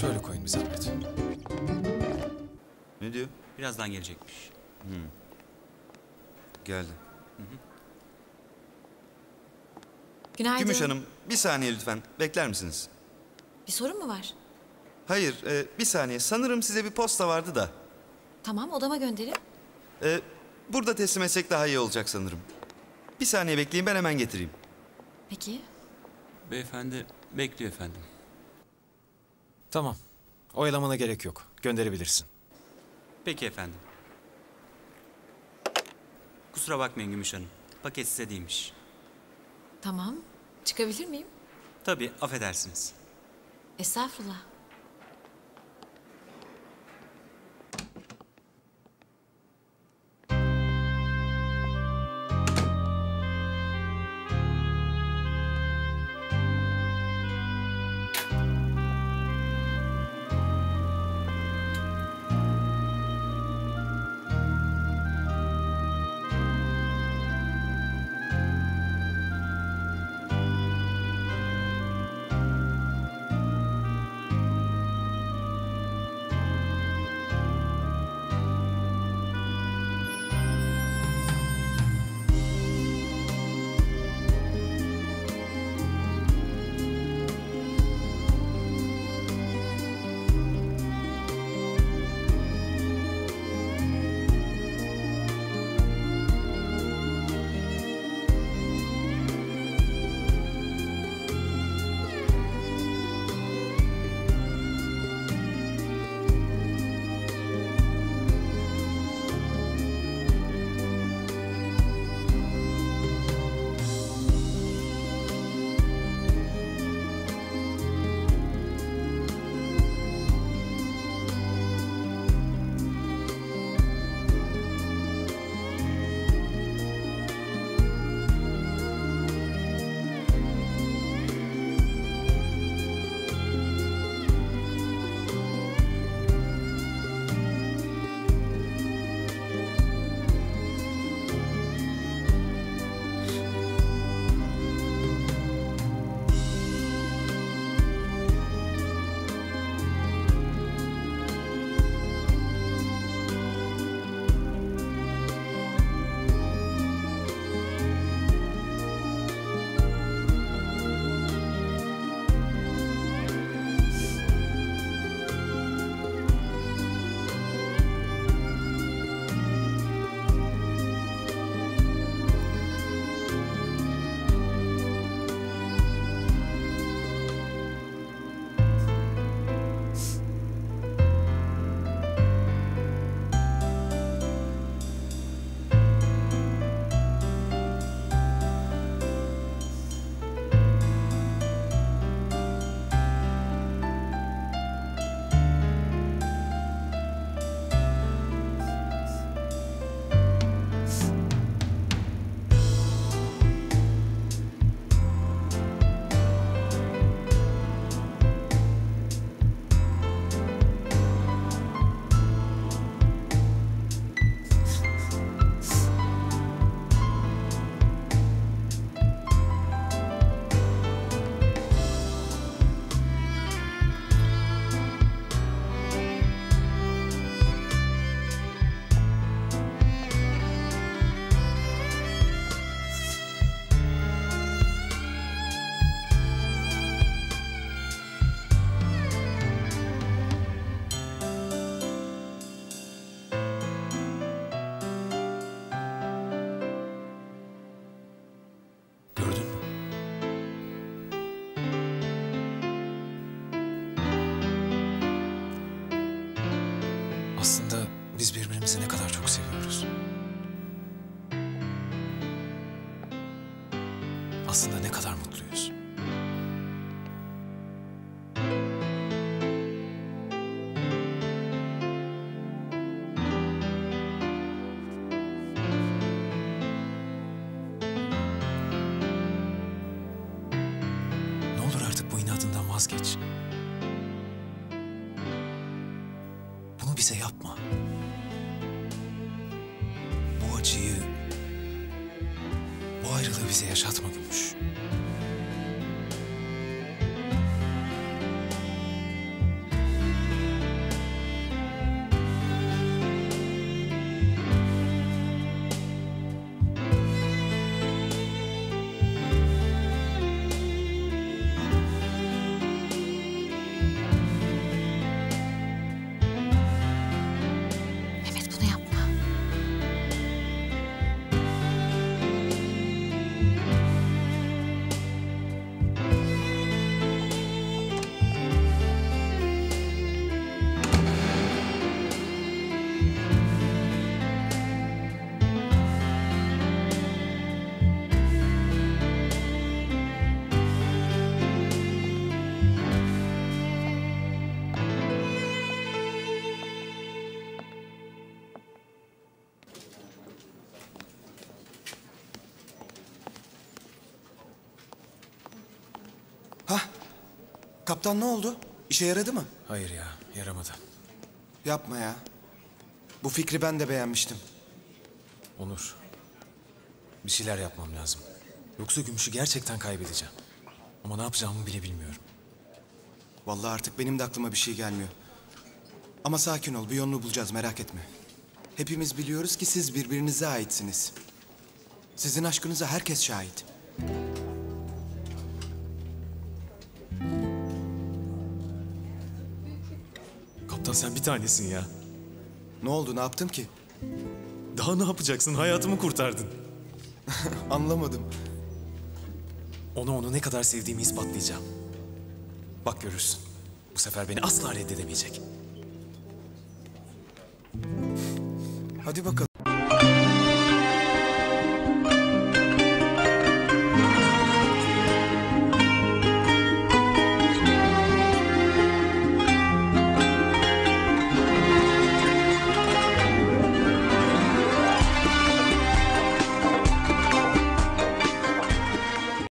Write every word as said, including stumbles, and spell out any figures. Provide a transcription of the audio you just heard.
Şöyle koyun bir zahmet. Ne diyor? Birazdan gelecekmiş. Hmm. Geldi. Hı hı. Günaydın. Gümüş Hanım, bir saniye lütfen. Bekler misiniz? Bir sorun mu var? Hayır, e, bir saniye. Sanırım size bir posta vardı da. Tamam, odama gönderin. E, burada teslim etsek daha iyi olacak sanırım. Bir saniye bekleyin, ben hemen getireyim. Peki. Beyefendi bekliyor efendim. Tamam. Oyalamana gerek yok. Gönderebilirsin. Peki efendim. Kusura bakmayın Gümüş Hanım. Paket size değilmiş. Tamam. Çıkabilir miyim? Tabii, affedersiniz. Estağfurullah. Gördün mü? Aslında biz birbirimizi ne kadar çok seviyoruz. Aslında ne kadar mutluyuz. Ne olur artık bu inadından vazgeç. Bunu bize yapma. Bu acıyı, bu ayrılığı bize yaşatma Gümüş. Hah. Kaptan ne oldu? İşe yaradı mı? Hayır ya, yaramadı. Yapma ya. Bu fikri ben de beğenmiştim. Onur. Bir şeyler yapmam lazım. Yoksa Gümüş'ü gerçekten kaybedeceğim. Ama ne yapacağımı bile bilmiyorum. Vallahi artık benim de aklıma bir şey gelmiyor. Ama sakin ol, bir yolunu bulacağız, merak etme. Hepimiz biliyoruz ki siz birbirinize aitsiniz. Sizin aşkınıza herkes şahit. Kaptan sen bir tanesin ya. Ne oldu, ne yaptım ki? Daha ne yapacaksın? Hayatımı kurtardın. Anlamadım. Ona onu ne kadar sevdiğimi ispatlayacağım. Bak görürsün. Bu sefer beni asla reddedemeyecek. Hadi bakalım.